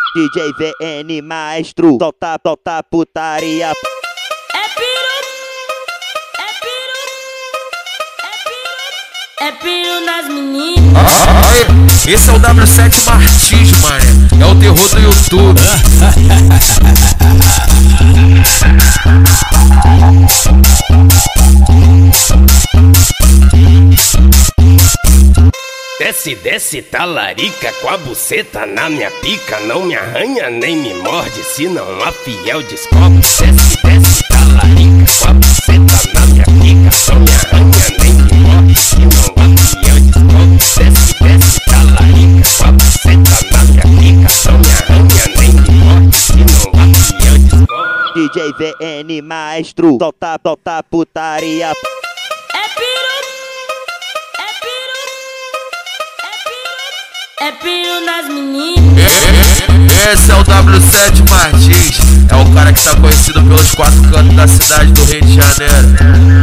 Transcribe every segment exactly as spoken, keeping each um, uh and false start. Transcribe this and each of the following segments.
D J V N Maestro, solta, solta putaria. É piru, é piru, é piru, é piru nas meninas. Ah, aí, esse é o W sete Martins, mané. É o terror do YouTube. Desce, desce, talarica, com a buceta na minha pica. Não me arranha nem me morde, senão a fiel descobre. Desce, desce, talarica, com a buceta na minha pica. Não me arranha nem me morde, senão a fiel descobre. Desce, desce, talarica, com a buceta na minha pica. Não me arranha nem me morde, senão a fiel descobre. D J V N Maestro, solta, solta putaria. É piru, é piru, é piru, é piru nas meninas. Esse é o W sete Martins. É o cara que tá conhecido pelos quatro cantos da cidade do Rio de Janeiro.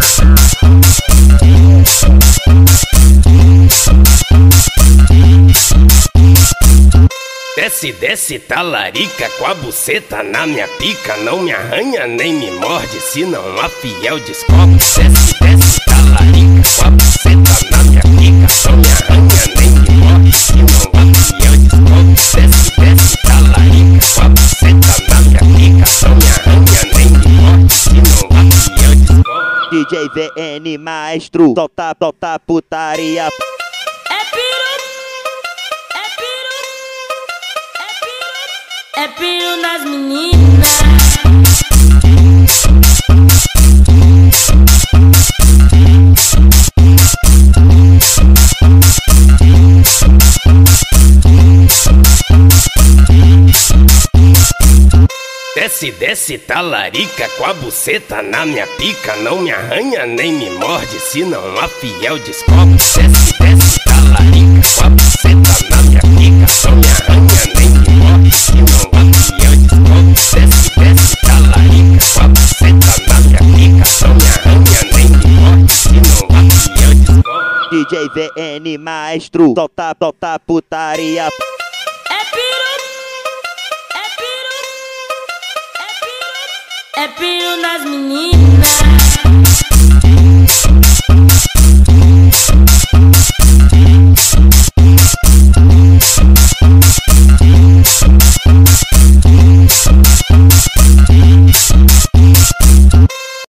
Desce, desce, talarica, com a buceta na minha pica. Não me arranha nem me morde, senão a fiel descobre. Desce, desce, talarica, com a buceta na minha pica. Não me arranha nem me morde, senão a fiel descobre. Desce, desce, talarica, com a buceta na minha pica. Não me arranha nem me morde, senão a fiel descobre. D J V N Maestro, solta, solta putaria. É piru, é piru, é piru, é piru nas meninas. Desce, desce, talarica, com a buceta na minha pica. Não me arranha nem me morde, senão a fiel descobre. Desce, desce, talarica, com a buceta na minha pica. Não me arranha nem me morde, senão a fiel descobre. Desce, desce, talarica, com a buceta na minha pica. Não me arranha nem me morde, senão a fiel descobre. D J V N Maestro, solta, solta putaria. É piru, é piru, é piru, é piru nas meninas.